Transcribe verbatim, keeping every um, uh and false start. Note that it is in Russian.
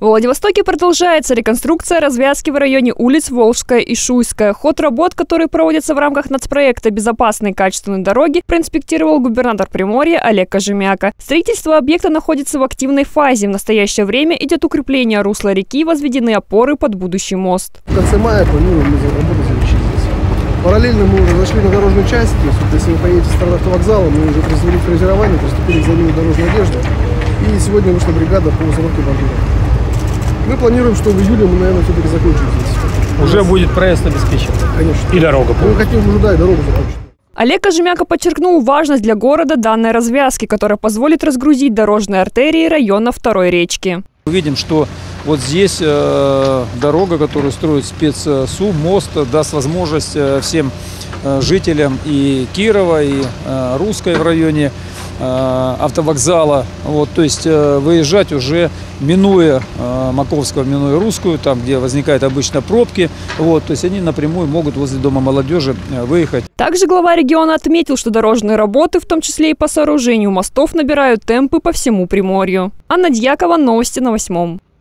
В Владивостоке продолжается реконструкция развязки в районе улиц Волжская и Шуйская. Ход работ, которые проводятся в рамках нацпроекта «Безопасные и качественные дороги», проинспектировал губернатор Приморья Олег Кожемяка. Строительство объекта находится в активной фазе. В настоящее время идет укрепление русла реки, возведены опоры под будущий мост. В конце мая планируем работу завершить здесь. Параллельно мы уже зашли на дорожную часть. То есть, вот, если вы поедете с стороны автовокзала, мы уже произвели фрезерование, приступили к замене дорожной одежды. И сегодня вышла бригада по установке бордюра. Мы планируем, что в июле мы, наверное, все-таки закончим здесь. Уже будет проезд обеспечен. Конечно. И дорога. Мы хотим уже, да, и дорогу закончить. Олег Кожемяка подчеркнул важность для города данной развязки, которая позволит разгрузить дорожные артерии района Второй речки. Мы видим, что вот здесь э, дорога, которую строит спецсу, мост, даст возможность э, всем э, жителям и Кирова, и э, Русской в районе э, автовокзала, вот, то есть э, выезжать уже минуя э, Маковского, минуя Русскую, там, где возникают обычно пробки, вот, то есть они напрямую могут возле Дома молодежи э, выехать. Также глава региона отметил, что дорожные работы, в том числе и по сооружению мостов, набирают темпы по всему Приморью. Анна Дьякова, новости на восьмом.